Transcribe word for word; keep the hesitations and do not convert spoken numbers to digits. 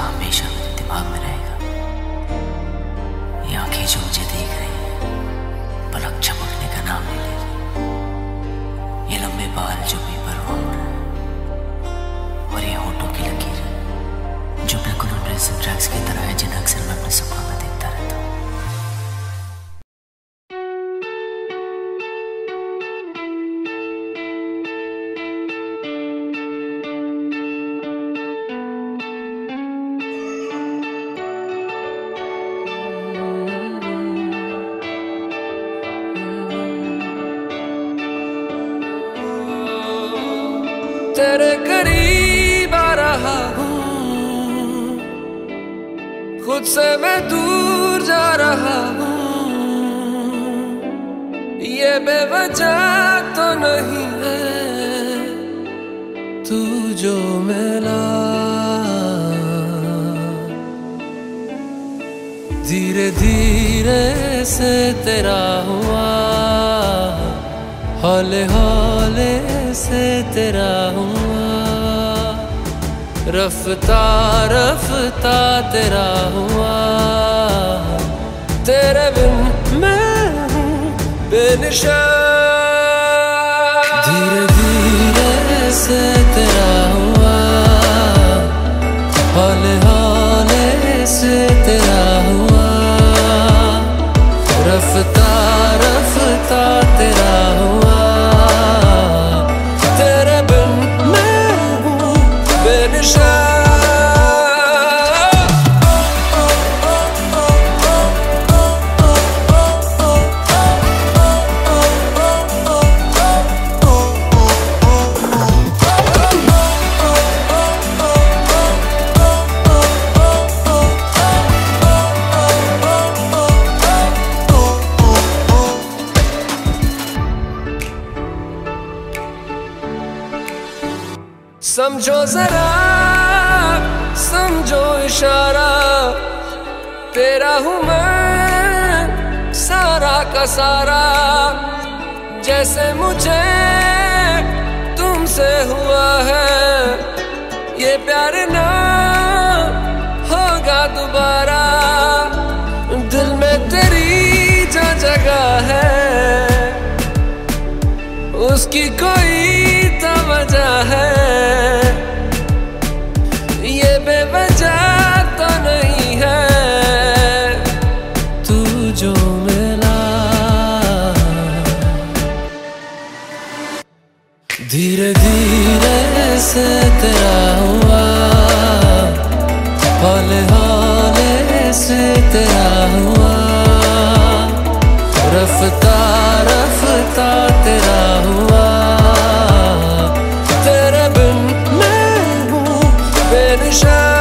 हमेशा मेरे दिमाग में रहेगा। ये आंखें जो मुझे देख रही हैं, पलक झपकने का नाम नहीं ले रही। ये लंबे बाल जो बेपरवाह हो रहे हैं, और ये होठों की लकीर जो बिल्कुल उन रेसिंग ट्रैक्स की तरह है जिन्हें अक्सर मैं अपने सपनों में देखता रहता हूँ। तेरे करीब आ रहा हूँ, खुद से मैं दूर जा रहा हूँ। ये बेवजह तो नहीं है तू जो मिला, धीरे धीरे से तेरा हुआ, हौले हौले से तेरा हुआ, रफ्ता रफ्ता तेरा हुआ। तेरे बिन मैं हूँ बेनिशान, धीरे धीरे से तेरा हुआ, हौले हौले से तेरा हुआ, रफ्ता रफ्ता तेरा हुआ। तेरे बिन मैं हूँ बेनिशान। समझो जरा समझो इशारा, तेरा हूँ मैं सारा का सारा। जैसे मुझे तुमसे हुआ है, ये प्यार ना होगा दोबारा। दिल में तेरी जो जगह है, उसकी कोई तो वजह है। ये बेवजह तो नहीं है तू जो मिला, धीरे धीरे से तेरा हुआ, हौले हौले से तेरा हुआ, रफ्ता रफ्ता तेरा हुआ। तेरे बिन मैं हूँ बेनिशान।